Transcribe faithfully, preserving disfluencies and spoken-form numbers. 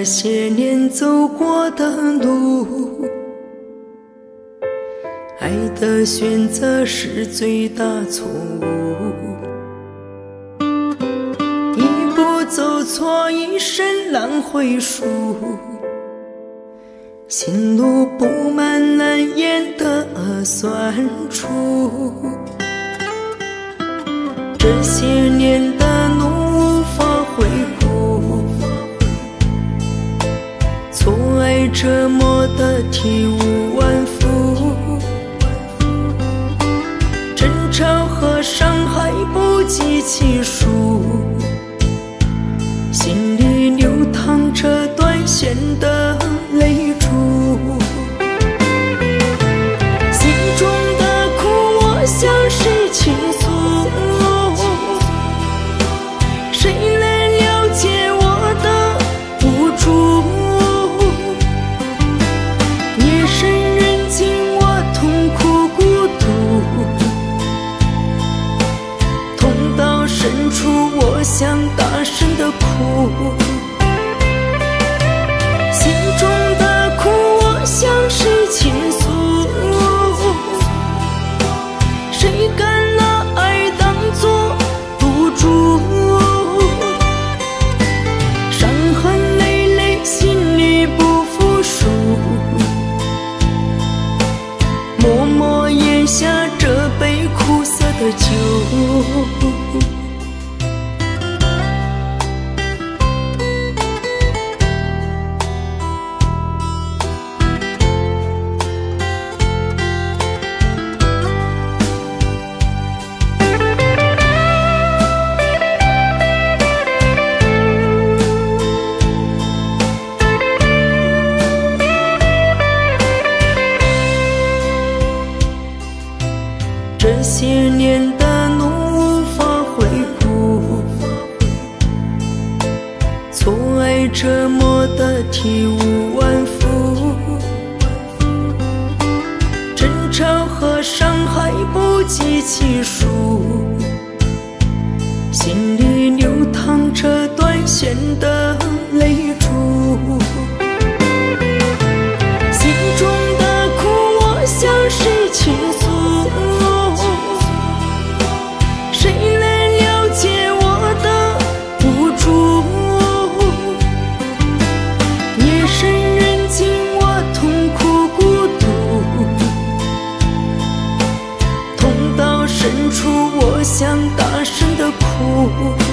些年走过的路，爱的选择是最大错误，一步走错，一生浪回数，心路布满难言的酸楚。这些年的路无法回顾，错爱折磨的体无完肤，争吵和伤害不计其数，心里流淌着断线的泪珠。心中的苦我向谁倾诉，谁能了解我的无助？夜深人静我痛苦孤独，痛到深处我想大声的哭。心中的苦我向谁倾诉，谁敢拿爱当作赌注？伤痕累累，心里不服输，默默咽下这杯苦涩的酒。这些年的路无法回顾，错爱折磨的体无完肤，争吵和伤害不计其数，心里流淌着断线的泪珠。心中的苦我向谁倾诉，谁能了解我的无助？夜深人静我痛苦孤独，痛到深处我想大声的哭。